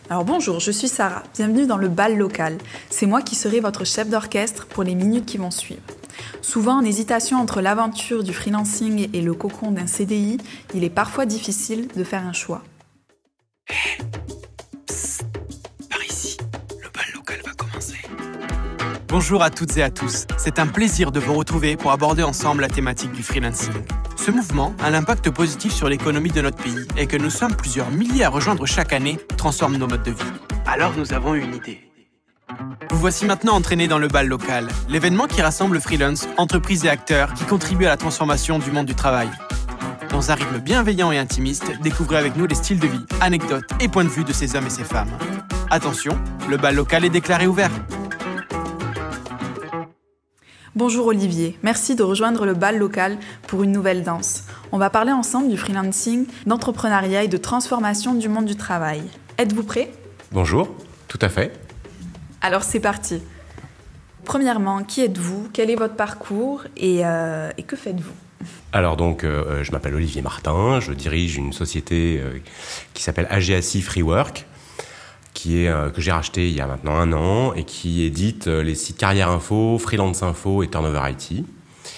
Alors bonjour, je suis Sarah, bienvenue dans le bal local. C'est moi qui serai votre chef d'orchestre pour les minutes qui vont suivre. Souvent en hésitation entre l'aventure du freelancing et le cocon d'un CDI, il est parfois difficile de faire un choix. Psst, par ici, le bal local va commencer. Bonjour à toutes et à tous, c'est un plaisir de vous retrouver pour aborder ensemble la thématique du freelancing. Ce mouvement a l'impact positif sur l'économie de notre pays et que nous sommes plusieurs milliers à rejoindre chaque année transforme nos modes de vie. Alors nous avons une idée. Vous voici maintenant entraînés dans le bal local, l'événement qui rassemble freelance, entreprises et acteurs qui contribuent à la transformation du monde du travail. Dans un rythme bienveillant et intimiste, découvrez avec nous les styles de vie, anecdotes et points de vue de ces hommes et ces femmes. Attention, le bal local est déclaré ouvert. Bonjour Olivier, merci de rejoindre le bal local pour une nouvelle danse. On va parler ensemble du freelancing, d'entrepreneuriat et de transformation du monde du travail. Êtes-vous prêt ? Bonjour, tout à fait. Alors c'est parti. Premièrement, qui êtes-vous ? Quel est votre parcours et que faites-vous ? Alors donc, je m'appelle Olivier Martin, je dirige une société qui s'appelle AGACI Freework, que j'ai racheté il y a maintenant 1 an et qui édite les sites Carrière Info, Freelance Info et Turnover IT.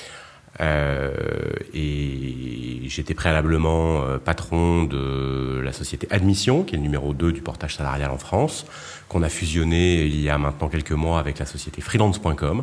Et j'étais préalablement patron de la société Admission, qui est le numéro 2 du portage salarial en France, qu'on a fusionné il y a maintenant quelques mois avec la société freelance.com.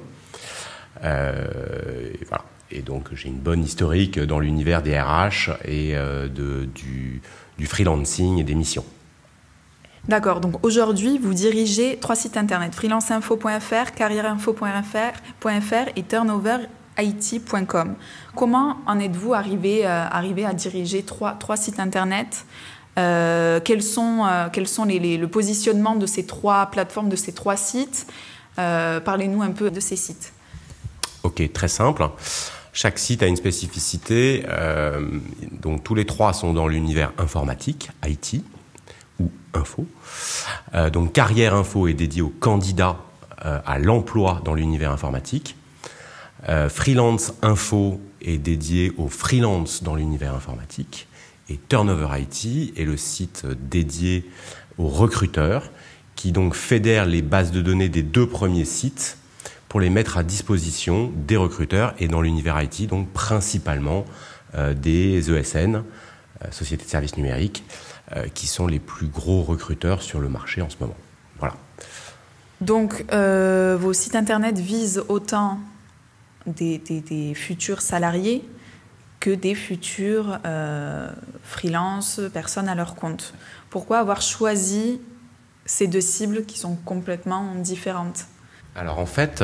Voilà. Et donc j'ai une bonne historique dans l'univers des RH et du freelancing et des missions. D'accord, donc aujourd'hui, vous dirigez 3 sites internet, freelanceinfo.fr, carrièreinfo.fr et turnoverit.com. Comment en êtes-vous arrivé à diriger 3 sites internet ? Quels sont le positionnement de ces 3 plateformes, de ces 3 sites ? Parlez-nous un peu de ces sites. Ok, très simple. Chaque site a une spécificité. Donc tous les 3 sont dans l'univers informatique, IT ou info. Donc Carrière Info est dédié aux candidats à l'emploi dans l'univers informatique. Freelance Info est dédié aux freelance dans l'univers informatique. Et Turnover IT est le site dédié aux recruteurs qui donc fédère les bases de données des 2 premiers sites pour les mettre à disposition des recruteurs et dans l'univers IT, donc principalement des ESN, sociétés de services numériques, qui sont les plus gros recruteurs sur le marché en ce moment. Voilà. Donc, vos sites internet visent autant des futurs salariés que des futurs freelance, personnes à leur compte. Pourquoi avoir choisi ces 2 cibles qui sont complètement différentes ? Alors en fait,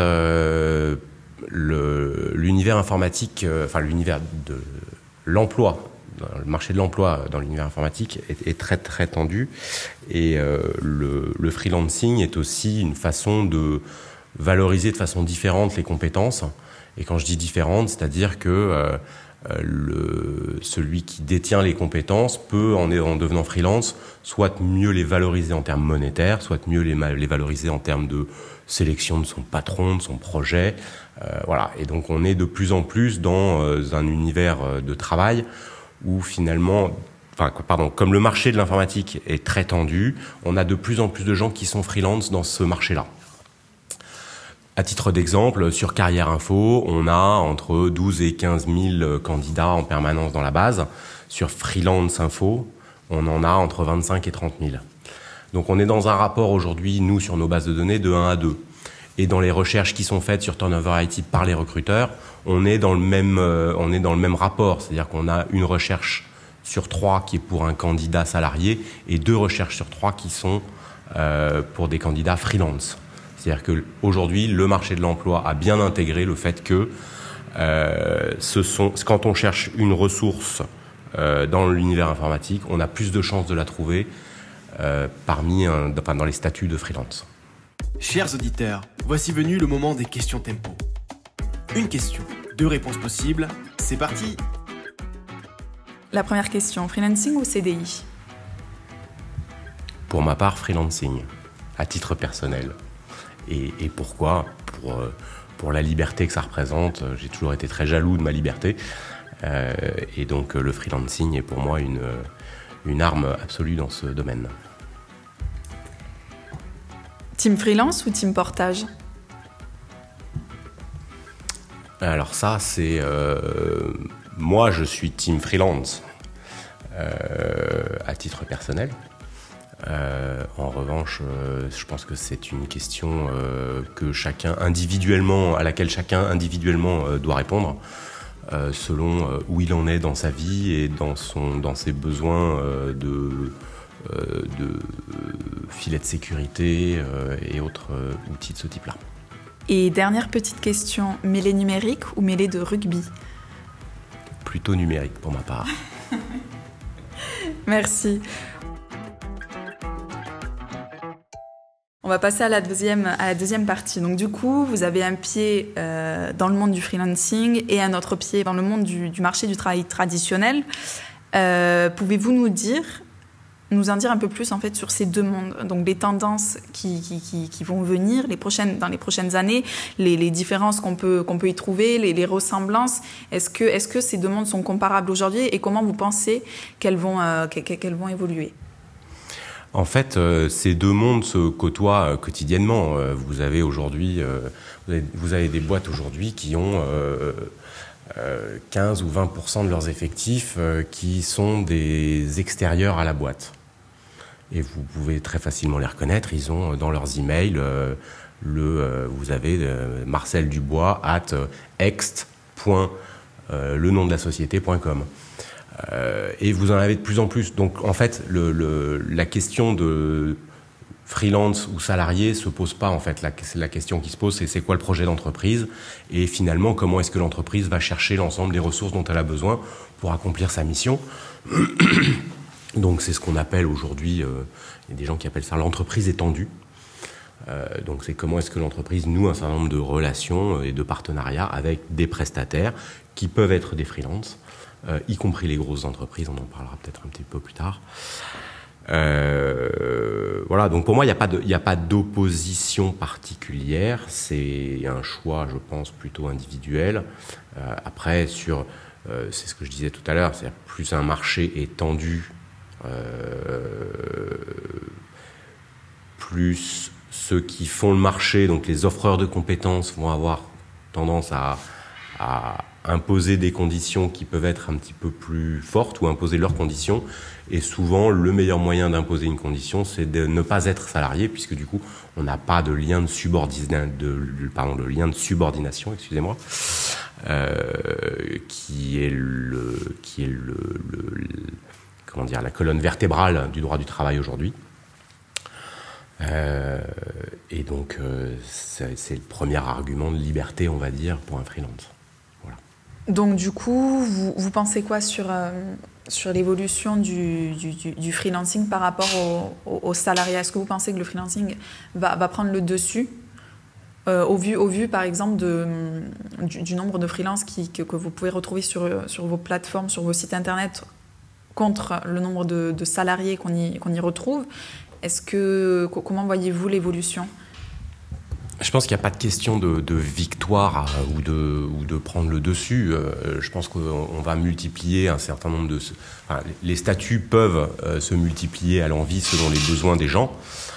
l'univers informatique, l'univers de l'emploi, le marché de l'emploi dans l'univers informatique est très très tendu et le freelancing est aussi une façon de valoriser de façon différente les compétences. Et quand je dis différente, c'est-à-dire que celui qui détient les compétences peut, en devenant freelance, soit mieux les valoriser en termes monétaires, soit mieux les valoriser en termes de sélection de son patron, de son projet. Voilà. Et donc on est de plus en plus dans un univers de travail où finalement, comme le marché de l'informatique est très tendu, on a de plus en plus de gens qui sont freelance dans ce marché-là. À titre d'exemple, sur Carrière Info, on a entre 12 et 15 000 candidats en permanence dans la base. Sur Freelance Info, on en a entre 25 et 30 000. Donc on est dans un rapport aujourd'hui, nous, sur nos bases de données, de 1 à 2. Et dans les recherches qui sont faites sur Turnover IT par les recruteurs, on est dans le même rapport. C'est-à-dire qu'on a une recherche sur 3 qui est pour un candidat salarié et 2 recherches sur 3 qui sont pour des candidats freelance. C'est-à-dire qu'aujourd'hui, le marché de l'emploi a bien intégré le fait que quand on cherche une ressource dans l'univers informatique, on a plus de chances de la trouver dans les statuts de freelance. Chers auditeurs, voici venu le moment des questions tempo. Une question, 2 réponses possibles, c'est parti. La première question, freelancing ou CDI ? Pour ma part, freelancing, à titre personnel. Et pourquoi ? Pour la liberté que ça représente. J'ai toujours été très jaloux de ma liberté. Et donc le freelancing est pour moi une arme absolue dans ce domaine. Team freelance ou team portage? Alors ça, c'est... moi, je suis team freelance à titre personnel. En revanche, je pense que c'est une question à laquelle chacun individuellement doit répondre selon où il en est dans sa vie et dans ses besoins de filet de sécurité et autres outils de ce type-là. Et dernière petite question, mêlée numérique ou mêlée de rugby? Plutôt numérique pour ma part. Merci. On va passer à la deuxième partie. Donc du coup, vous avez un pied dans le monde du freelancing et un autre pied dans le monde du marché du travail traditionnel. Pouvez-vous nous en dire un peu plus en fait sur ces deux mondes, donc les tendances qui vont venir dans les prochaines années, les différences qu'on peut y trouver, les ressemblances. Est-ce que ces deux mondes sont comparables aujourd'hui et comment vous pensez qu'elles vont évoluer? En fait, ces deux mondes se côtoient quotidiennement. Vous avez aujourd'hui, vous avez des boîtes aujourd'hui qui ont 15 ou 20% de leurs effectifs qui sont des extérieurs à la boîte. Et vous pouvez très facilement les reconnaître. Ils ont dans leurs emails vous avez Marcel Dubois @ext.le nom de la société.com. Et vous en avez de plus en plus. Donc en fait, la question de freelance ou salarié se pose pas en fait. La question qui se pose, c'est quoi le projet d'entreprise et finalement comment est-ce que l'entreprise va chercher l'ensemble des ressources dont elle a besoin pour accomplir sa mission. Donc c'est ce qu'on appelle aujourd'hui, il y a des gens qui appellent ça l'entreprise étendue. Donc c'est comment est-ce que l'entreprise noue un certain nombre de relations et de partenariats avec des prestataires qui peuvent être des freelances, y compris les grosses entreprises, on en parlera peut-être un petit peu plus tard. Voilà, donc pour moi, il n'y a pas d'opposition particulière, c'est un choix, je pense, plutôt individuel. Après, c'est ce que je disais tout à l'heure, c'est plus un marché étendu, plus ceux qui font le marché, donc les offreurs de compétences, vont avoir tendance à imposer des conditions qui peuvent être un petit peu plus fortes ou imposer leurs conditions. Et souvent, le meilleur moyen d'imposer une condition, c'est de ne pas être salarié, puisque du coup, on n'a pas de lien de subordination, excusez-moi, qui est la colonne vertébrale du droit du travail aujourd'hui. Et donc, c'est le premier argument de liberté, on va dire, pour un freelance. Voilà. Donc, du coup, vous pensez quoi sur l'évolution du freelancing par rapport au salariat? Est-ce que vous pensez que le freelancing va prendre le dessus au vu, par exemple, du nombre de freelances que vous pouvez retrouver sur vos plateformes, sur vos sites internet, contre le nombre de salariés qu'on y retrouve? Comment voyez-vous l'évolution? Je pense qu'il n'y a pas de question de victoire ou de prendre le dessus. Je pense qu'on va multiplier un certain nombre les statuts peuvent se multiplier à l'envi selon les besoins des gens.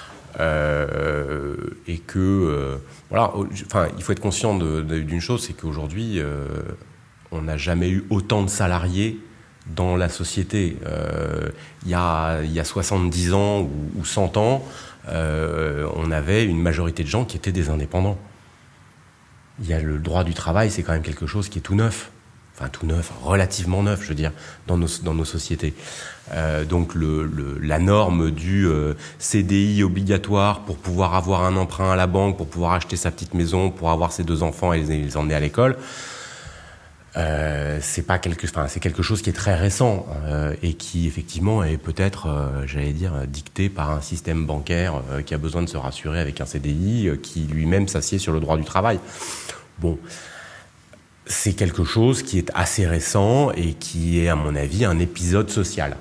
Et que il faut être conscient d'une chose, c'est qu'aujourd'hui, on n'a jamais eu autant de salariés dans la société. Il y a 70 ans ou 100 ans, on avait une majorité de gens qui étaient des indépendants. Il y a le droit du travail, c'est quand même quelque chose qui est tout neuf. Enfin, tout neuf, relativement neuf, je veux dire, dans nos sociétés. Donc, la norme du CDI obligatoire pour pouvoir avoir un emprunt à la banque, pour pouvoir acheter sa petite maison, pour avoir ses 2 enfants et les emmener à l'école, c'est quelque chose qui est très récent et qui effectivement est peut-être, dicté par un système bancaire qui a besoin de se rassurer avec un CDI qui lui-même s'assied sur le droit du travail. Bon, c'est quelque chose qui est assez récent et qui est, à mon avis, un épisode social.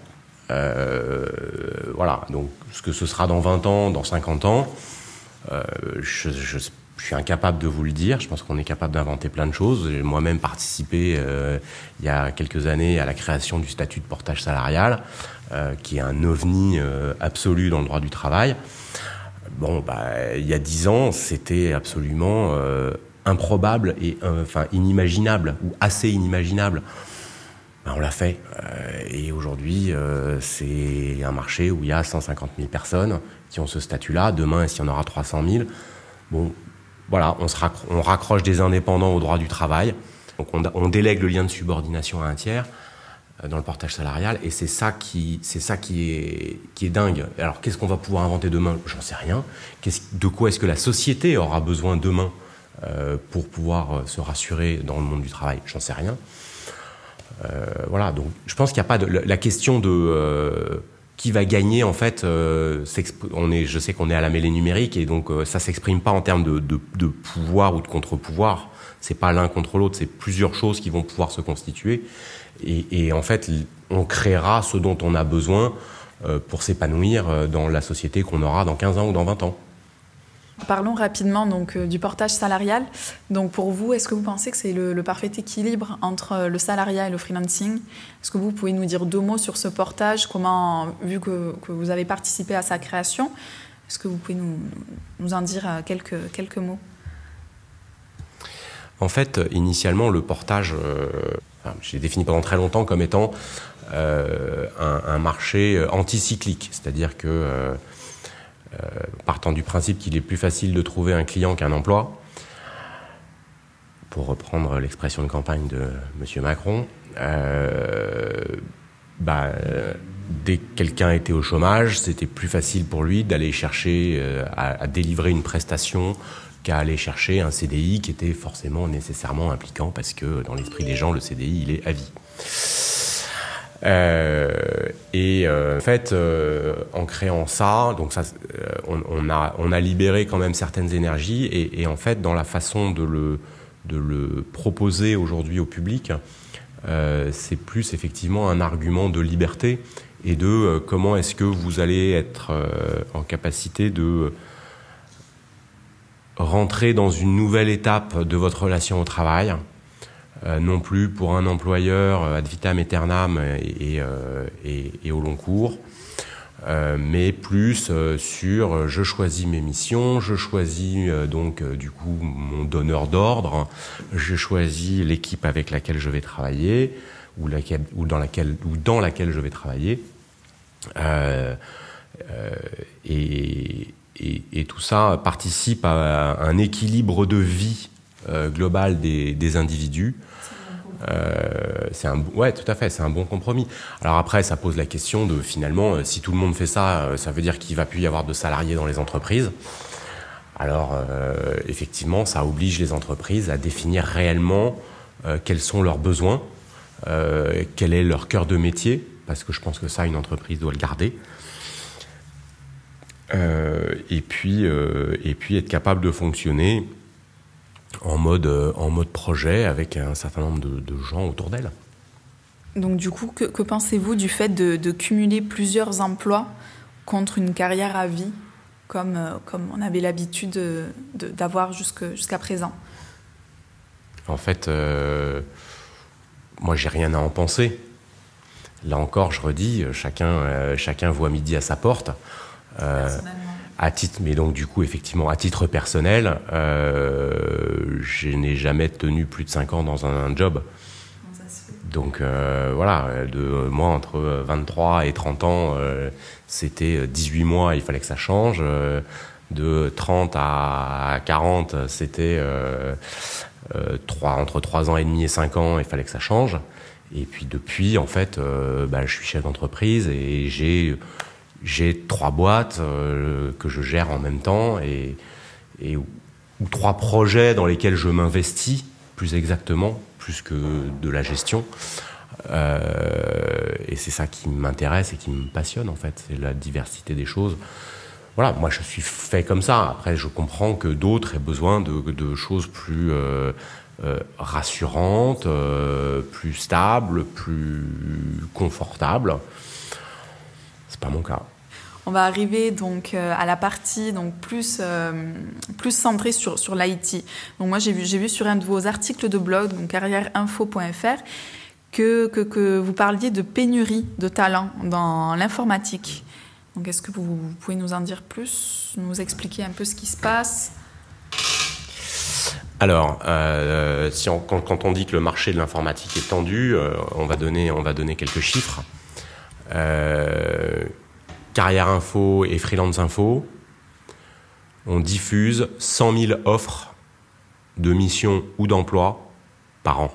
Voilà, donc ce que ce sera dans 20 ans, dans 50 ans, je suis incapable de vous le dire. Je pense qu'on est capable d'inventer plein de choses. J'ai moi-même participé il y a quelques années à la création du statut de portage salarial, qui est un ovni absolu dans le droit du travail. il y a 10 ans, c'était absolument improbable et inimaginable, ou assez inimaginable. On l'a fait. Et aujourd'hui, c'est un marché où il y a 150 000 personnes qui ont ce statut-là. Demain, s'il y en aura 300 000, on raccroche des indépendants au droit du travail. Donc on délègue le lien de subordination à un tiers dans le portage salarial, et c'est ça qui est dingue. Alors qu'est-ce qu'on va pouvoir inventer demain ? J'en sais rien. De quoi est-ce que la société aura besoin demain pour pouvoir se rassurer dans le monde du travail ? J'en sais rien. Donc je pense qu'il n'y a pas de la question de qui va gagner, en fait. Je sais qu'on est à la mêlée numérique, et donc ça s'exprime pas en termes de pouvoir ou de contre-pouvoir. C'est pas l'un contre l'autre, c'est plusieurs choses qui vont pouvoir se constituer. Et en fait, on créera ce dont on a besoin pour s'épanouir dans la société qu'on aura dans 15 ans ou dans 20 ans. Parlons rapidement donc, du portage salarial. Donc pour vous, est-ce que vous pensez que c'est le parfait équilibre entre le salariat et le freelancing ? Est-ce que vous pouvez nous dire 2 mots sur ce portage ? Comment, vu que vous avez participé à sa création, est-ce que vous pouvez nous en dire quelques mots ? En fait, initialement, le portage, je l'ai défini pendant très longtemps comme étant un marché anticyclique. C'est-à-dire que, partant du principe qu'il est plus facile de trouver un client qu'un emploi, pour reprendre l'expression de campagne de M. Macron, dès que quelqu'un était au chômage, c'était plus facile pour lui d'aller chercher à délivrer une prestation qu'à aller chercher un CDI qui était forcément nécessairement impliquant, parce que dans l'esprit des gens, le CDI, il est à vie. En fait, en créant ça, donc ça, on a libéré quand même certaines énergies, et en fait, dans la façon de le proposer aujourd'hui au public, c'est plus effectivement un argument de liberté et de comment est-ce que vous allez être en capacité de rentrer dans une nouvelle étape de votre relation au travail, non plus pour un employeur ad vitam aeternam et au long cours, mais plus sur je choisis mes missions, je choisis du coup mon donneur d'ordre, je choisis l'équipe avec laquelle je vais travailler ou dans laquelle je vais travailler, et tout ça participe à un équilibre de vie global des individus. Tout à fait, c'est un bon compromis. Alors après, ça pose la question de finalement, si tout le monde fait ça, ça veut dire qu'il va plus y avoir de salariés dans les entreprises. Alors effectivement, ça oblige les entreprises à définir réellement quels sont leurs besoins, quel est leur cœur de métier, parce que je pense que ça, une entreprise doit le garder. Et puis être capable de fonctionner en mode projet avec un certain nombre de gens autour d'elle. Donc du coup, que pensez-vous du fait de cumuler plusieurs emplois contre une carrière à vie, comme on avait l'habitude d'avoir jusqu'à présent ? En fait, moi j'ai rien à en penser. Là encore, je redis, chacun voit midi à sa porte. Mais donc du coup effectivement à titre personnel, je n'ai jamais tenu plus de 5 ans dans un job. Donc moi entre 23 et 30 ans, c'était 18 mois, il fallait que ça change. De 30 à 40, c'était entre 3 ans et demi et 5 ans, il fallait que ça change. Et puis depuis, en fait, je suis chef d'entreprise et j'ai 3 boîtes que je gère en même temps ou 3 projets dans lesquels je m'investis, plus exactement, plus que de la gestion. Et c'est ça qui m'intéresse et qui me passionne, en fait, c'est la diversité des choses. Voilà, moi je suis fait comme ça. Après, je comprends que d'autres aient besoin de choses plus rassurantes, plus stables, plus confortables. C'est pas mon cas. On va arriver donc à la partie donc plus centrée sur l'IT. Donc moi j'ai vu sur un de vos articles de blog, donc carrièreinfo.fr, que vous parliez de pénurie de talents dans l'informatique. Donc est-ce que vous pouvez nous en dire plus, nous expliquer un peu ce qui se passe ? Alors, quand on dit que le marché de l'informatique est tendu, on va donner quelques chiffres. Carrière Info et Freelance Info, on diffuse 100 000 offres de missions ou d'emplois par an.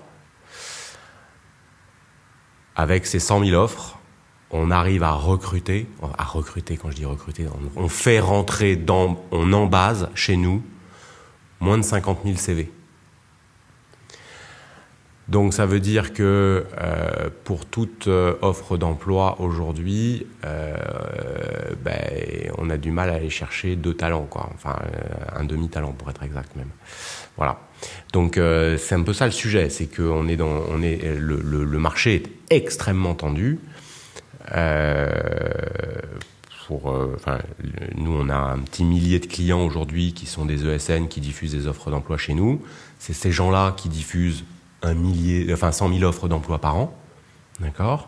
Avec ces 100 000 offres, on arrive à recruter, quand je dis recruter, on fait rentrer on embase chez nous moins de 50 000 CV. Donc ça veut dire que pour toute offre d'emploi aujourd'hui, on a du mal à aller chercher 2 talents, quoi. Enfin un demi-talent pour être exact même. Voilà. Donc c'est un peu ça le sujet, c'est que le marché est extrêmement tendu. Nous on a un petit millier de clients aujourd'hui qui sont des ESN qui diffusent des offres d'emploi chez nous. C'est ces gens-là qui diffusent 100 000 offres d'emploi par an, d'accord ?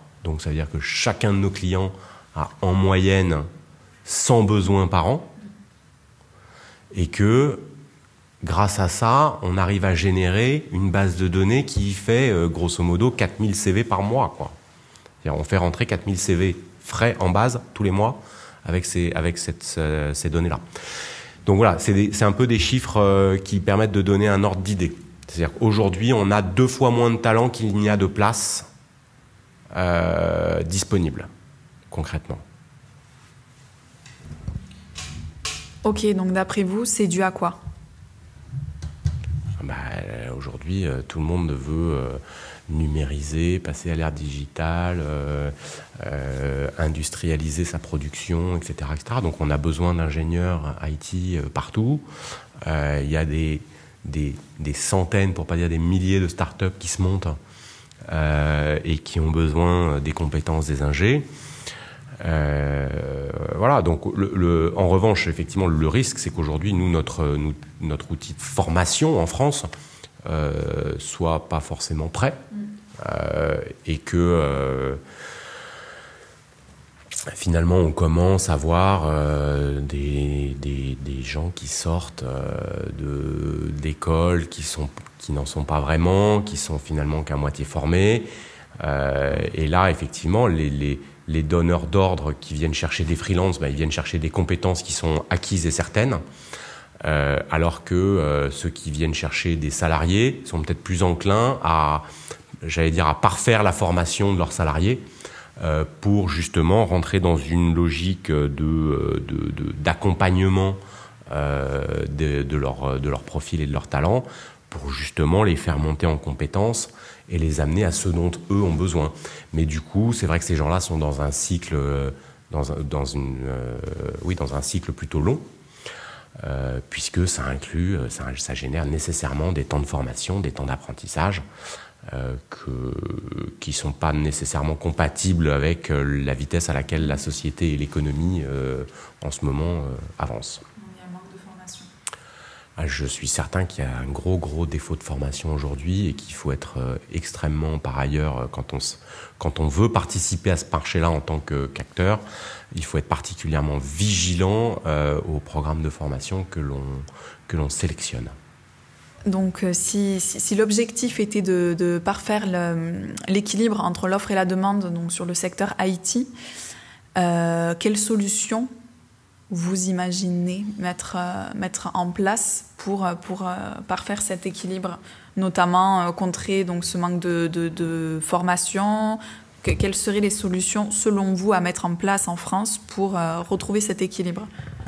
Donc ça veut dire que chacun de nos clients a en moyenne 100 besoins par an et que grâce à ça, on arrive à générer une base de données qui fait grosso modo 4000 CV par mois, quoi. C'est-à-dire on fait rentrer 4000 CV frais en base tous les mois avec ces données-là. Donc voilà, c'est un peu des chiffres qui permettent de donner un ordre d'idée. C'est-à-dire qu'aujourd'hui, on a 2 fois moins de talents qu'il n'y a de places disponibles, concrètement. Ok, donc d'après vous, c'est dû à quoi ? Aujourd'hui, tout le monde veut numériser, passer à l'ère digitale, industrialiser sa production, etc., etc. Donc on a besoin d'ingénieurs IT partout. Il y a des centaines, pour pas dire des milliers de startups qui se montent et qui ont besoin des compétences des ingés. Voilà, donc en revanche, effectivement, le risque, c'est qu'aujourd'hui, notre outil de formation en France soit pas forcément prêt et que finalement, on commence à voir des gens qui sortent d'écoles qui n'en sont pas vraiment, qui sont finalement qu'à moitié formés. Et là, effectivement, les donneurs d'ordre qui viennent chercher des freelances, ils viennent chercher des compétences qui sont acquises et certaines, alors que ceux qui viennent chercher des salariés sont peut-être plus enclins à parfaire la formation de leurs salariés pour justement rentrer dans une logique d'accompagnement de leur profil et de leur talent pour justement les faire monter en compétences et les amener à ce dont eux ont besoin. Mais du coup, c'est vrai que ces gens-là sont dans un cycle, dans un cycle plutôt long, puisque ça génère nécessairement des temps de formation, des temps d'apprentissage, qui sont pas nécessairement compatibles avec la vitesse à laquelle la société et l'économie en ce moment avancent. Il y a un manque de formation. Je suis certain qu'il y a un gros défaut de formation aujourd'hui et qu'il faut être extrêmement, par ailleurs, quand on veut participer à ce marché-là en tant qu'acteur, il faut être particulièrement vigilant au programme de formation que l'on sélectionne. Donc si l'objectif était de parfaire l'équilibre entre l'offre et la demande donc sur le secteur IT, quelle solution vous imaginez mettre en place pour parfaire cet équilibre, notamment contrer donc ce manque de formation? Quelles seraient les solutions selon vous à mettre en place en France pour retrouver cet équilibre?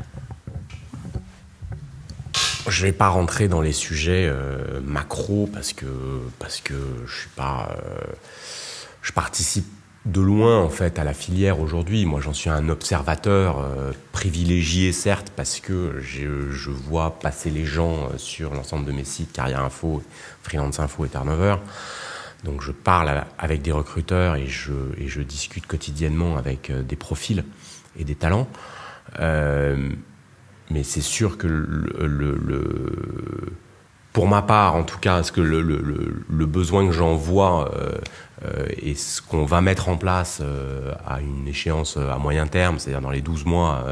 Je vais pas rentrer dans les sujets macro parce que je suis pas je participe de loin en fait à la filière aujourd'hui. Moi, j'en suis un observateur privilégié certes parce que je vois passer les gens sur l'ensemble de mes sites Carrière Info, Freelance Info et Turnover. Donc je parle avec des recruteurs et je discute quotidiennement avec des profils et des talents. Mais c'est sûr que pour ma part, en tout cas, ce que le besoin que j'en vois et ce qu'on va mettre en place à une échéance à moyen terme, c'est-à-dire dans les 12 mois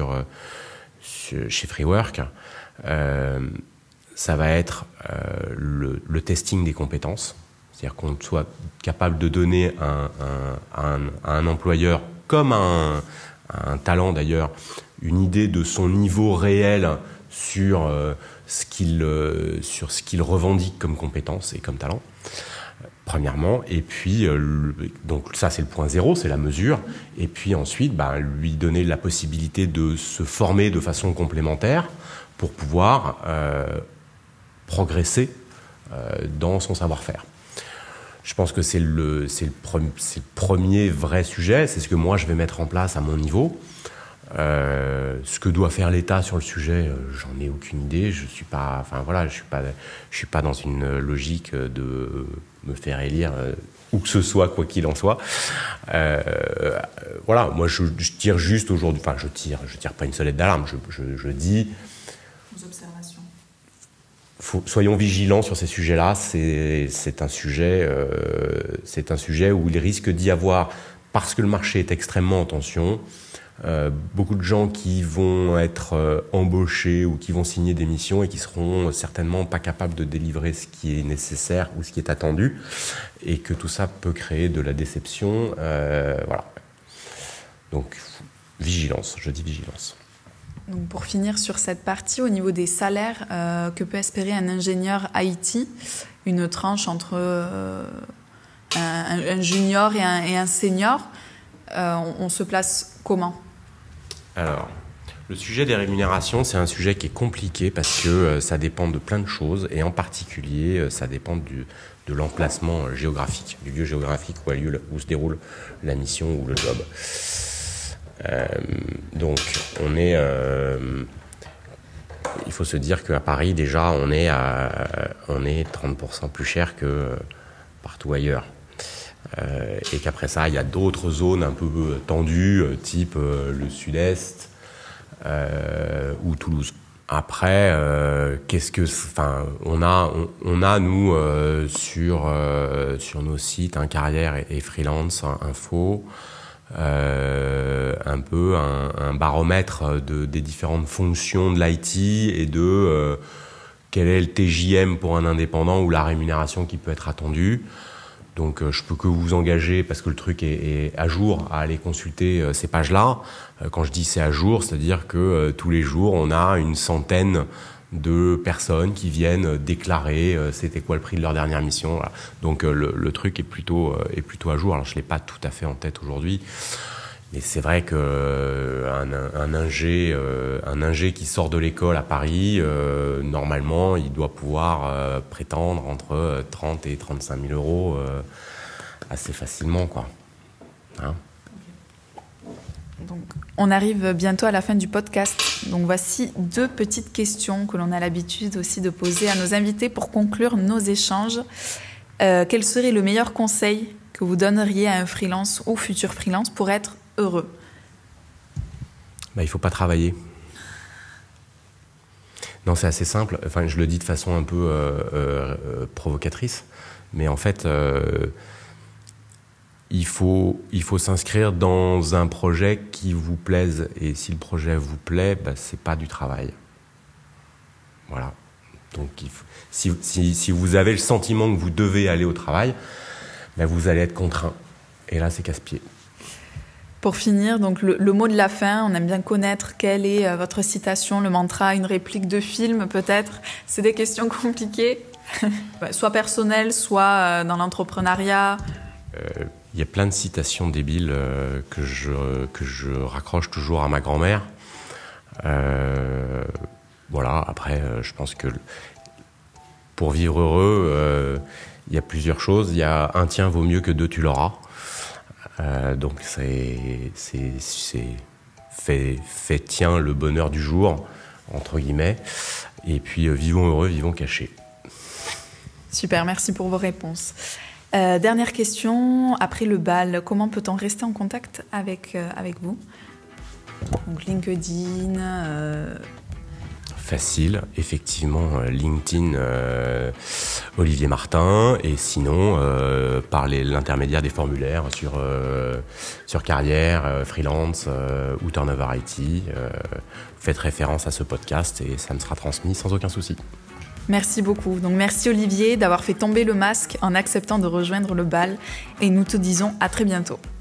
chez Freework, ça va être le testing des compétences. C'est-à-dire qu'on soit capable de donner à un employeur, comme à un talent d'ailleurs, une idée de son niveau réel sur ce qu'il revendique comme compétence et comme talent, premièrement. Et puis, donc ça c'est le point zéro, c'est la mesure. Et puis ensuite, lui donner la possibilité de se former de façon complémentaire pour pouvoir progresser dans son savoir-faire. Je pense que c'est le premier vrai sujet, c'est ce que moi je vais mettre en place à mon niveau. Ce que doit faire l'État sur le sujet, j'en ai aucune idée. Je suis pas dans une logique de me faire élire où que ce soit, quoi qu'il en soit. Voilà, moi je tire juste aujourd'hui, enfin je tire pas une sonnette d'alarme, je dis. Vos observations. Soyons vigilants sur ces sujets-là. C'est un sujet où il risque d'y avoir, parce que le marché est extrêmement en tension, beaucoup de gens qui vont être embauchés ou qui vont signer des missions et qui seront certainement pas capables de délivrer ce qui est nécessaire ou ce qui est attendu, et que tout ça peut créer de la déception. Voilà. Donc vigilance, je dis vigilance. Donc pour finir sur cette partie, au niveau des salaires, que peut espérer un ingénieur IT, une tranche entre un junior et un senior, on se place comment ? Alors, le sujet des rémunérations, c'est un sujet qui est compliqué parce que ça dépend de plein de choses, et en particulier, ça dépend de l'emplacement géographique, du lieu géographique où se déroule la mission ou le job. Donc, il faut se dire qu'à Paris, déjà, on est 30% plus cher que partout ailleurs. Et qu'après ça, il y a d'autres zones un peu tendues, type le Sud-Est ou Toulouse. Après, on a nous sur nos sites, carrière et freelance info, un peu un baromètre des différentes fonctions de l'IT et de quel est le TJM pour un indépendant ou la rémunération qui peut être attendue. Donc je peux que vous engager, parce que le truc est à jour, à aller consulter ces pages-là. Quand je dis c'est à jour, c'est-à-dire que tous les jours, on a une centaine de personnes qui viennent déclarer c'était quoi le prix de leur dernière mission. Voilà. Donc le truc est plutôt à jour. Alors je l'ai pas tout à fait en tête aujourd'hui, mais c'est vrai que un ingé qui sort de l'école à Paris, normalement, il doit pouvoir prétendre entre 30 et 35 000 euros assez facilement, quoi. Hein ? Donc, on arrive bientôt à la fin du podcast. Donc, voici 2 petites questions que l'on a l'habitude aussi de poser à nos invités pour conclure nos échanges. Quel serait le meilleur conseil que vous donneriez à un freelance ou futur freelance pour être heureux ? Il ne faut pas travailler. Non, c'est assez simple. Enfin, je le dis de façon un peu provocatrice, mais en fait, il faut s'inscrire dans un projet qui vous plaise. Et si le projet vous plaît, c'est pas du travail. Voilà. Donc, si vous avez le sentiment que vous devez aller au travail, vous allez être contraint. Et là, c'est casse-pied. Pour finir, donc le mot de la fin, on aime bien connaître quelle est votre citation, le mantra, une réplique de film peut-être. C'est des questions compliquées, soit personnelles, soit dans l'entrepreneuriat. Il y a plein de citations débiles que je raccroche toujours à ma grand-mère. Voilà, après, je pense que pour vivre heureux, il y a plusieurs choses. Il y a un tien vaut mieux que 2 tu l'auras. Donc c'est fait tien le bonheur du jour, entre guillemets. Et puis vivons heureux, vivons cachés. Super, merci pour vos réponses. Dernière question, après le bal, comment peut-on rester en contact avec vous ? Donc LinkedIn, facile, effectivement, LinkedIn, Olivier Martin, et sinon, par l'intermédiaire des formulaires sur Carrière, Freelance ou Turnover IT. Faites référence à ce podcast et ça me sera transmis sans aucun souci. Merci beaucoup. Donc merci Olivier d'avoir fait tomber le masque en acceptant de rejoindre le bal et nous te disons à très bientôt.